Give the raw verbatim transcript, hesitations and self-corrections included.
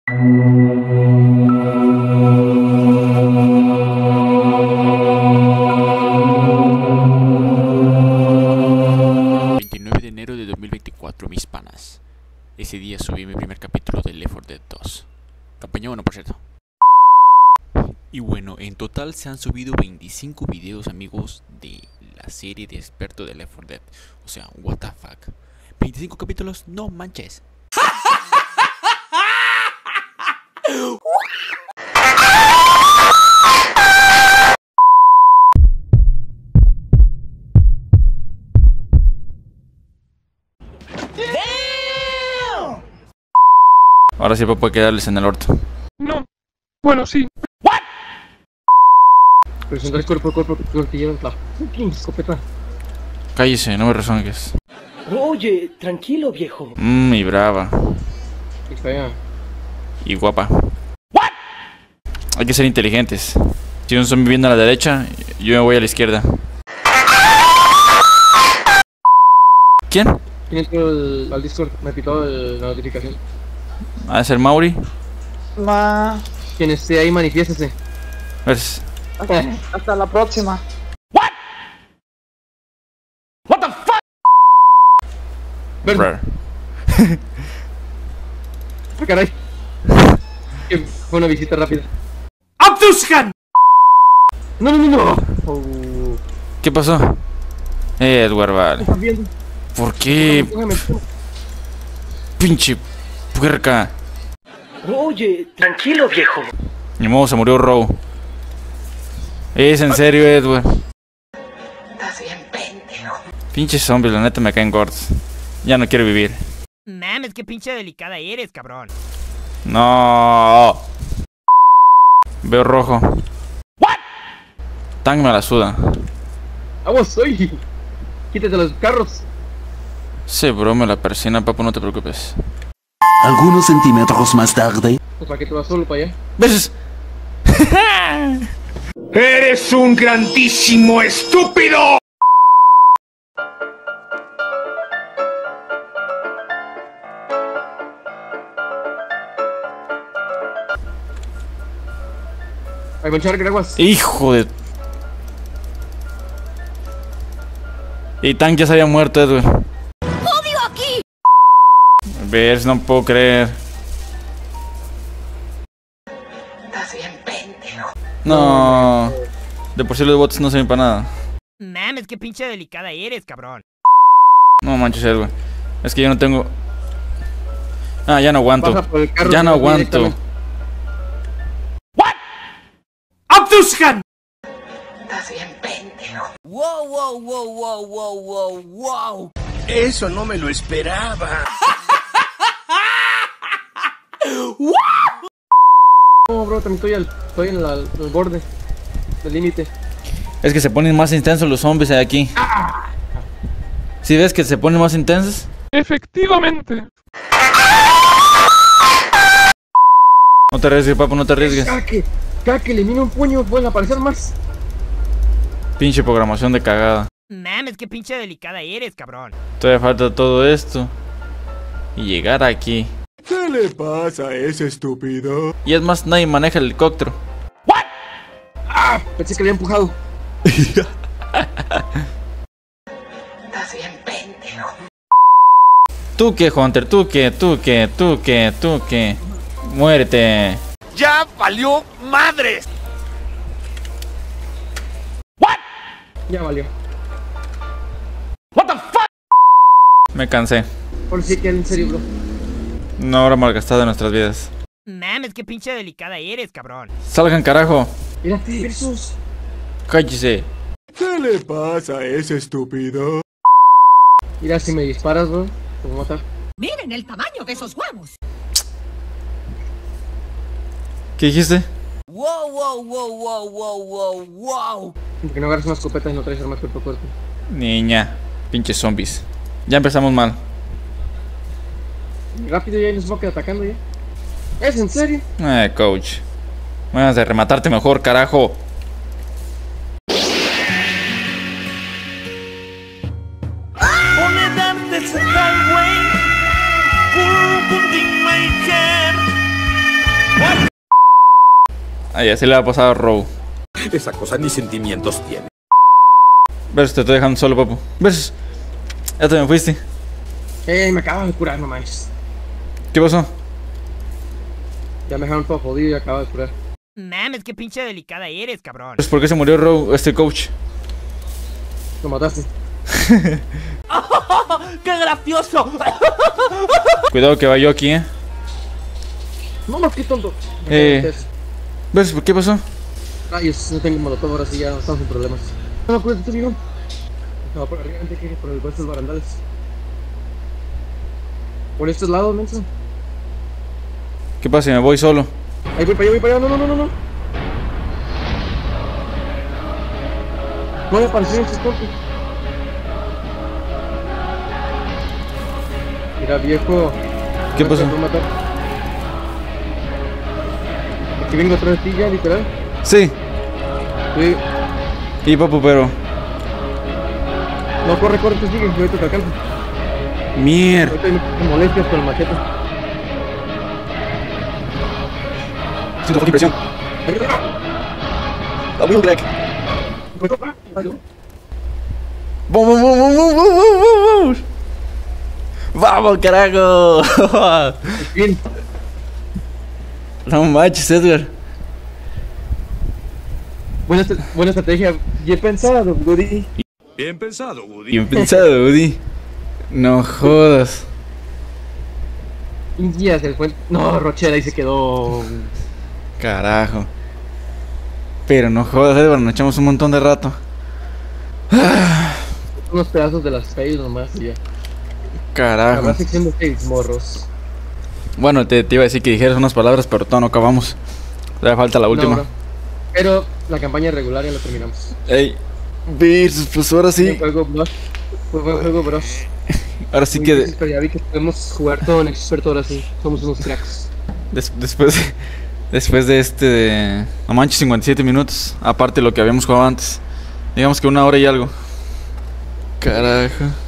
veintinueve de enero de dos mil veinticuatro, mis panas. Ese día subí mi primer capítulo de Left four Dead dos. Campaña uno, por cierto. Y bueno, en total se han subido veinticinco videos, amigos, de la serie de experto de Left four Dead. O sea, what the fuck. ¿veinticinco capítulos? No manches. Ahora sí puede quedarles en el orto. No. Bueno, sí. ¿What? Presentar cuerpo a cuerpo que te llevas la fucking escopeta. Cállese, no me rezongues. Oye, tranquilo, viejo. Mmm, y brava. Y fea. Y guapa. ¿What? Hay que ser inteligentes. Si un zombie viene a la derecha, yo me voy a la izquierda. ¿Quién? ¿Quién entró al, al Discord? Me pitó el, la notificación. ¿Ha de ser Mauri? Ma... Quien esté ahí, manifiéstese. Pues... hasta, hasta la próxima. What? What the fuck? Verde. Caray. Que fue una visita rápida. ¡Abduskan! No, no, no, no. Oh. ¿Qué pasó? Eh, Edward, vale. ¿Estás viendo? ¿Por qué? Póngame, póngame. Pinche puerca. Oye, tranquilo, viejo. Ni modo, se murió Row. Es en serio, Edward. Estás bien pendejo. Pinche zombies, la neta me caen gordos. Ya no quiero vivir. Mames, qué pinche delicada eres, cabrón. No. Veo rojo. What? Tang me la suda. Aguas, soy. Quítate los carros. Sí, bro, me la persina, papu, no te preocupes. Algunos centímetros más tarde. Pues para que te vas solo para allá. ¿Ves? ¡Eres un grandísimo estúpido! Ay, Gonchar, que aguas. Hijo de... Y Tang ya se había muerto, Edward. ¡Odio aquí! Ves, no puedo creer. Estás bien pendejo. No. De por sí los bots no sirven para nada. Mames, qué pinche delicada eres, cabrón. No manches, Edward. Es que yo no tengo... Ah, ya no aguanto. Pasa por el carro, Ya no sí, aguanto. directamente. What? ¡Abduskan! Estás bien pendejo. Wow, wow, wow, wow, wow, wow, wow. Eso no me lo esperaba. No, bro, también estoy, al, estoy en la, al borde del límite. Es que se ponen más intensos los zombies de aquí. ¿Sí ves que se ponen más intensos? Efectivamente. No te arriesgues, papu, no te arriesgues. Caque, caque, le mino un puño, pueden aparecer más. Pinche programación de cagada. Mames, qué pinche delicada eres, cabrón. Todavía falta todo esto. Y llegar aquí. ¿Qué le pasa a ese estúpido? Y es más, nadie maneja el helicóptero. Ah, pensé que le había empujado. Estás bien pendejo. ¿Tú qué, Hunter? ¿Tú qué? ¿Tú qué? ¿Tú qué? ¿Tú qué? Muérete. ¡Ya valió madres! Ya valió. What the fuck? Me cansé. Por si que en serio, bro. Una hora malgastada de nuestras vidas. Mames, qué pinche delicada eres, cabrón. Salgan, carajo. Mira, versus. Cállese. ¿Qué le pasa a ese estúpido? Mira, si me disparas, bro, te voy a matar. Miren el tamaño de esos huevos. ¿Qué dijiste? Wow, wow, wow, wow, wow, wow, wow. Porque no agarras una escopeta y no traes armas cuerpo a cuerpo. Niña. Pinches zombies. Ya empezamos mal. Rápido ya nos va a quedar atacando ya. ¿Es en serio? Eh, coach. Vamos a rematarte mejor, carajo. Ah, ya se le va a pasar a Row. Esa cosa ni sentimientos tiene. Versus, te estoy dejando solo, papu. Versus, ya te me fuiste. Eh, me acabo de curar nomás. ¿Qué pasó? Ya me dejaron todo jodido y acabo de curar. Mames, qué pinche delicada eres, cabrón. Pues, ¿por qué se murió Row, este coach? Lo mataste. ¡Qué gracioso! Cuidado que va yo aquí, eh. No, no, qué tonto. Eh. Versus, ¿qué pasó? Rayos, no tengo molotov, ahora sí ya estamos en problemas. No, no, cuídate, amigo. No, por arriba, antes que por el por estos barandales. Por estos lados, menso. ¿Qué pasa? Me voy solo. Ahí voy para allá, voy para allá. No, no, no, no, no. No me apareció en sus cortes. Mira, viejo. ¿Qué pasó? Aquí vengo atrás de ti ya, literal. Sí. Sí. Y papu, pero... No, corre, corre, te sigue. Yo ahorita te alcanzo. Mierda. Ahorita me molestias con el machete. Siento fucking presión. La Will Black. ¡Vamos, vamos, vamos, vamos, vamos! ¡Vamos, carajo! Bien. No manches, Edgar. Buena, buena estrategia. Bien pensado, Woody. Bien pensado, Woody. Bien pensado, Woody. No jodas. Un día se fue. No, Rochelle ahí se quedó. Carajo. Pero no jodas, Edward, nos echamos un montón de rato. Unos pedazos de las fails nomás y ya. Carajo. La sección de fails, morros. Bueno, te, te iba a decir que dijeras unas palabras, pero todo no acabamos. Todavía falta la última. No, bro. Pero la campaña regular ya la terminamos. Ey, Beers, pues ahora sí. Buen juego, bros. Fue buen juego, bros. Ahora sí Muy que... difícil, pero ya vi que podemos jugar todo en experto ahora sí. Somos unos cracks. Des, después de... Después de este de... No manches, cincuenta y siete minutos. Aparte de lo que habíamos jugado antes. Digamos que una hora y algo. Carajo.